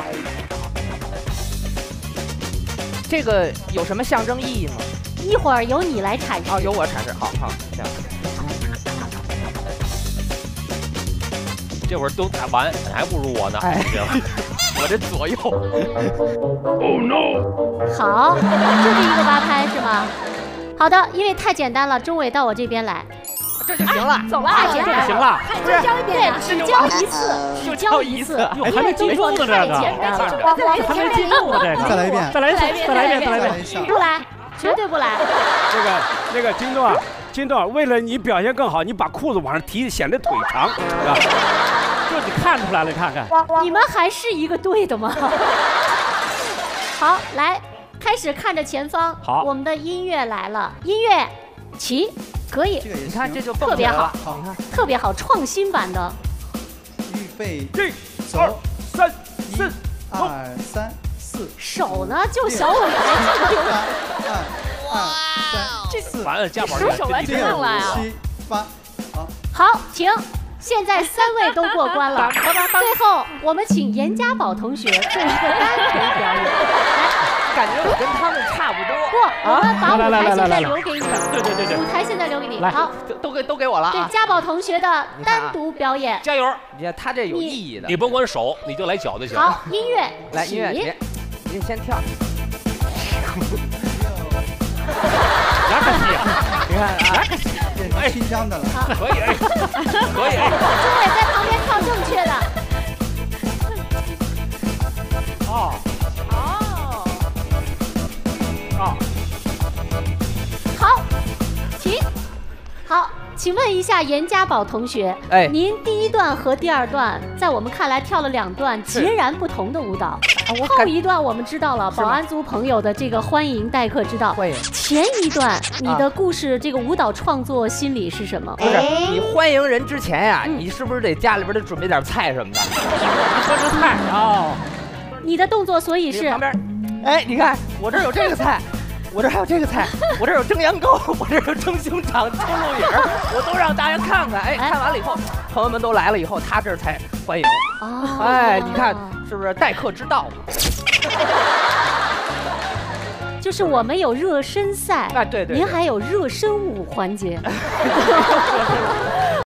这个有什么象征意义吗？ 一会儿由你来阐释。 哦，由我阐释。好，行。 这会儿都打完，还不如我呢。 哎，我这左右。 Oh no！ 好，就这一个八拍是吗？好的，因为太简单了，钟伟到我这边来。 这就行了， 走了，太简单了。 行了， 不是教一遍，只教一次，只教一次。 还没进入呢，这个。还没进入呢，这个。 再来一遍， 再来一遍，再来一遍。 不来，绝对不来。 那个金豆，为了你表现更好，你把裤子往上提，显得腿长，是吧？ 就你看出来了，看看。 你们还是一个队的吗？好，来，开始看着前方。 好， 我们的音乐来了，音乐起。可以， 你看这就特别好， 你看特别好，创新版的。 预备， 走，1、2、3、4、 2、3、4。 手呢，就小尾巴这么 2、3、4。 完了，加宝手完全上来啊 ！7、8， 好，停。现在3位都过关了，最后我们请严家宝同学做一个单独表演。来。 感觉我跟他们差不多。 不，我们把舞台现在留给你。 对， 舞台现在留给你。好， 都给我了。 对，家宝同学的单独表演， 加油！ 你看他这有意义的。 你甭管手，你就来脚就行。 好，音乐来，音乐，你先跳。 哪可惜？ 你看啊， 变成新疆的了。 可以，可以。 钟伟在旁边跳正确的。 哦。 好，停。好，请问一下严家宝同学，您第一段和第二段，在我们看来跳了2段截然不同的舞蹈。后一段我们知道了，保安族朋友的这个欢迎待客之道。前一段你的故事，这个舞蹈创作心理是什么？ 不是，你欢迎人之前呀，你是不是得家里边得准备点菜什么的？ 喝着菜哦。 你的动作所以是旁边，哎，你看我这有这个菜。我这还有这个菜，我这有蒸羊羔，我这有蒸熊掌、蒸鹿尾儿，我都让大家看看。哎，看完了以后，朋友们都来了以后，他这才欢迎。哦，哎，你看是不是待客之道嘛？ 就是我们有热身赛， 哎，对， 您还有热身舞环节。